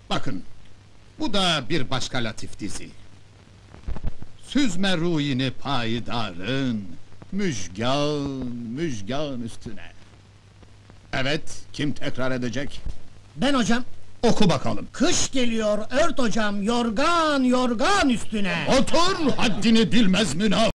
Bakın, bu da bir başka latif dizi. Süzme ruhini payidarın, müjgan üstüne. Evet, kim tekrar edecek? Ben hocam. Oku bakalım. Kış geliyor, ört hocam, yorgan üstüne. Otur, haddini bilmez münafık!